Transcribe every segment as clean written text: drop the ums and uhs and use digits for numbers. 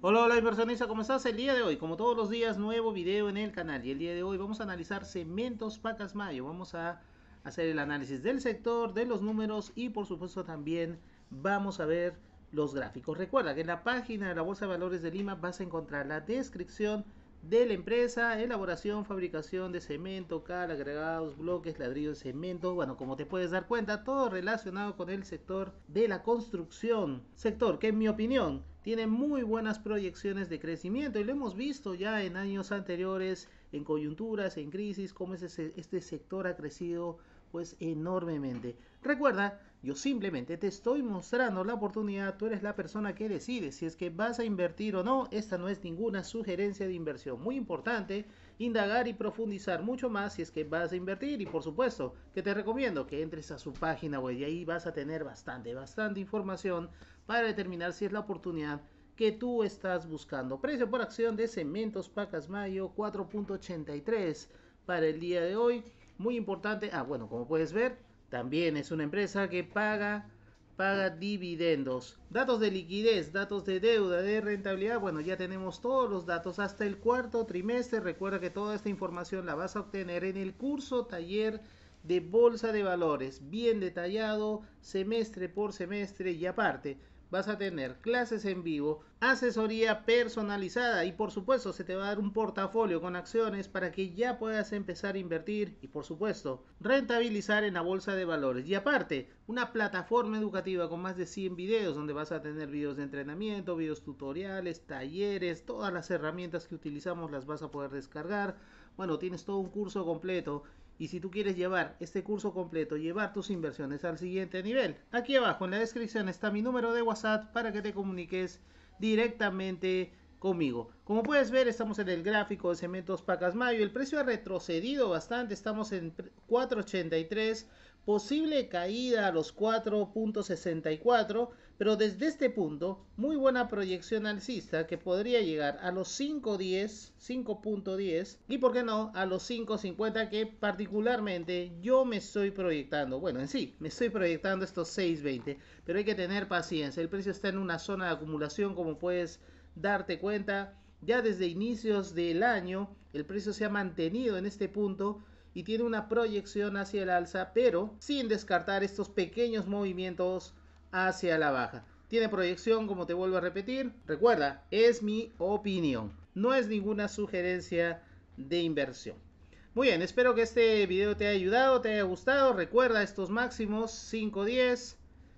Hola, hola inversionista, ¿cómo estás? El día de hoy, como todos los días, nuevo video en el canal. Y el día de hoy vamos a analizar Cementos Pacasmayo. Vamos a hacer el análisis del sector, de los números y por supuesto también vamos a ver los gráficos. Recuerda que en la página de la Bolsa de Valores de Lima vas a encontrar la descripción de la empresa, elaboración, fabricación de cemento, cal, agregados, bloques, ladrillos de cemento. Bueno, como te puedes dar cuenta, todo relacionado con el sector de la construcción. Sector que en mi opinión tiene muy buenas proyecciones de crecimiento y lo hemos visto ya en años anteriores, en coyunturas, en crisis, cómo este sector ha crecido pues enormemente. Recuerda, yo simplemente te estoy mostrando la oportunidad, tú eres la persona que decide si es que vas a invertir o no. Esta no es ninguna sugerencia de inversión. Muy importante indagar y profundizar mucho más si es que vas a invertir, y por supuesto que te recomiendo que entres a su página web y ahí vas a tener bastante información para determinar si es la oportunidad que tú estás buscando. Precio por acción de Cementos Pacasmayo 4.83 para el día de hoy. Muy importante. Bueno, como puedes ver, también es una empresa que paga dividendos. Datos de liquidez, datos de deuda, de rentabilidad. Bueno, ya tenemos todos los datos hasta el cuarto trimestre. Recuerda que toda esta información la vas a obtener en el curso taller de bolsa de valores, bien detallado, semestre por semestre, y aparte vas a tener clases en vivo, asesoría personalizada y por supuesto se te va a dar un portafolio con acciones para que ya puedas empezar a invertir y por supuesto rentabilizar en la bolsa de valores. Y aparte, una plataforma educativa con más de 100 videos donde vas a tener videos de entrenamiento, videos tutoriales, talleres, todas las herramientas que utilizamos las vas a poder descargar. Bueno, tienes todo un curso completo. Y si tú quieres llevar este curso completo, llevar tus inversiones al siguiente nivel, aquí abajo en la descripción está mi número de WhatsApp para que te comuniques directamente conmigo. Como puedes ver, estamos en el gráfico de Cementos Pacasmayo. El precio ha retrocedido bastante, estamos en 4.83, posible caída a los 4.64, pero desde este punto, muy buena proyección alcista que podría llegar a los 5.10, 5.10 y por qué no a los 5.50, que particularmente yo me estoy proyectando. Bueno, en sí, me estoy proyectando estos 6.20, pero hay que tener paciencia. El precio está en una zona de acumulación, como puedes darte cuenta. Ya desde inicios del año el precio se ha mantenido en este punto y tiene una proyección hacia el alza, pero sin descartar estos pequeños movimientos hacia la baja. Tiene proyección, como te vuelvo a repetir. Recuerda, es mi opinión, no es ninguna sugerencia de inversión. Muy bien, espero que este video te haya ayudado, te haya gustado. Recuerda estos máximos: 5.10,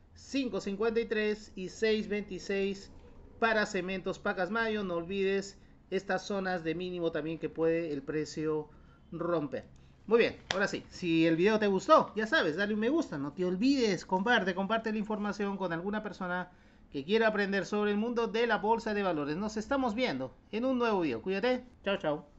5.53 y 6.26 para Cementos Pacasmayo. No olvides estas zonas de mínimo también que puede el precio romper. Muy bien, ahora sí, si el video te gustó, ya sabes, dale un me gusta, no te olvides, comparte la información con alguna persona que quiera aprender sobre el mundo de la bolsa de valores. Nos estamos viendo en un nuevo video. Cuídate, chao, chao.